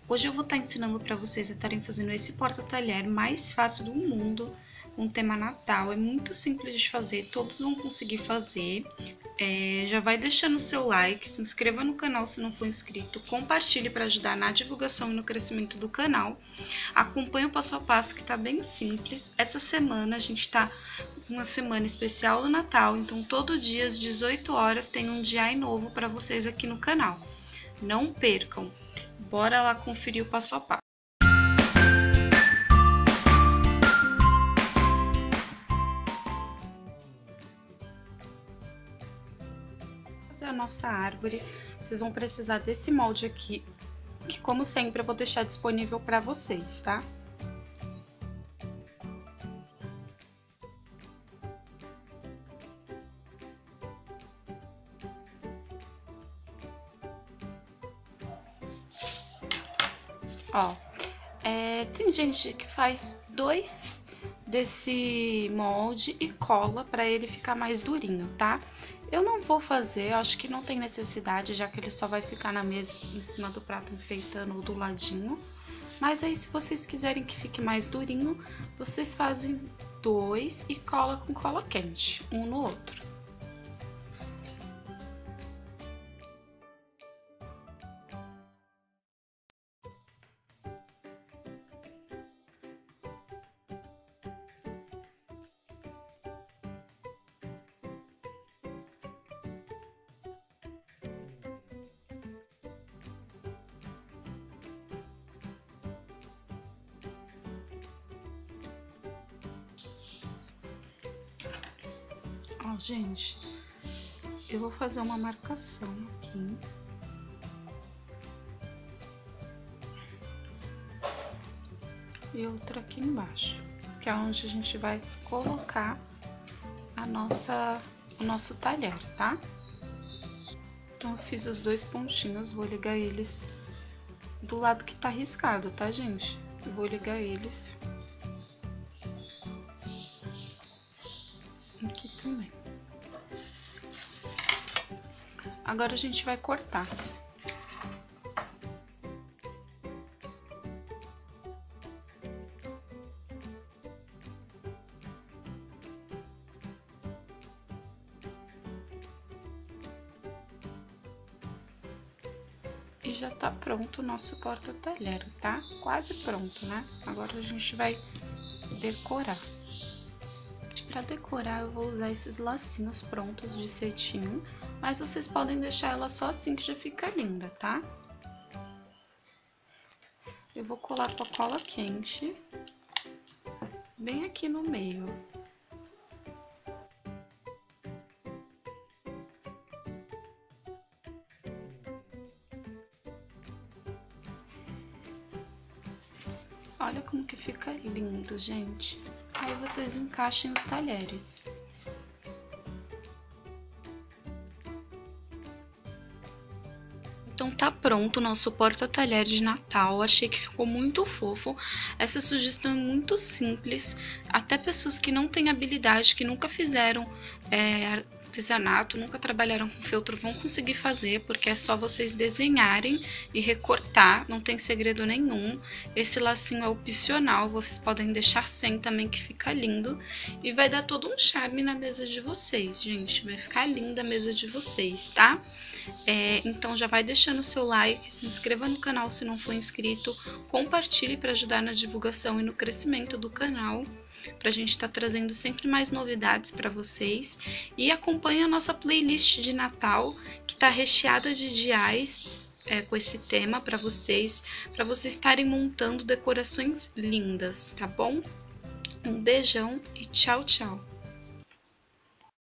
Hoje eu vou estar ensinando para vocês a estarem fazendo esse porta-talher mais fácil do mundo, com o tema Natal. É muito simples de fazer, todos vão conseguir fazer. Já vai deixando o seu like, se inscreva no canal se não for inscrito, compartilhe para ajudar na divulgação e no crescimento do canal. Acompanhe o passo a passo que tá bem simples. Essa semana a gente tá uma semana especial do Natal, então todo dia às 18 horas tem um DI novo para vocês aqui no canal. Não percam! Bora lá conferir o passo a passo. Para fazer a nossa árvore, vocês vão precisar desse molde aqui, que como sempre eu vou deixar disponível para vocês, tá? Ó, tem gente que faz 2 desse molde e cola para ele ficar mais durinho, tá? Eu não vou fazer, acho que não tem necessidade, já que ele só vai ficar na mesa, em cima do prato enfeitando ou do ladinho. Mas aí, se vocês quiserem que fique mais durinho, vocês fazem 2 e cola com cola quente, um no outro. Ó, gente, eu vou fazer uma marcação aqui. E outra aqui embaixo, que é onde a gente vai colocar o nosso talher, tá? Então, eu fiz os 2 pontinhos, vou ligar eles do lado que tá riscado, tá, gente? Eu vou ligar eles aqui também. Agora a gente vai cortar. E já tá pronto o nosso porta-talher, tá? Quase pronto, né? Agora a gente vai decorar. Pra decorar eu vou usar esses lacinhos prontos de cetim, mas vocês podem deixar ela só assim que já fica linda, tá? Eu vou colar com a cola quente, bem aqui no meio. Olha como que fica lindo, gente. Aí vocês encaixem os talheres. Então tá pronto o nosso porta-talher de Natal. Achei que ficou muito fofo. Essa sugestão é muito simples. Até pessoas que não têm habilidade, que nunca fizeram artesanato, nunca trabalharam com feltro, vão conseguir fazer, porque é só vocês desenharem e recortar, não tem segredo nenhum. Esse lacinho é opcional, vocês podem deixar sem também, que fica lindo, e vai dar todo um charme na mesa de vocês, gente. Vai ficar linda a mesa de vocês, tá? Então já vai deixando o seu like, se inscreva no canal se não for inscrito, compartilhe para ajudar na divulgação e no crescimento do canal, pra gente estar trazendo sempre mais novidades para vocês. E acompanhe a nossa playlist de Natal, que tá recheada de DIs com esse tema para vocês estarem montando decorações lindas, tá bom? Um beijão e tchau, tchau!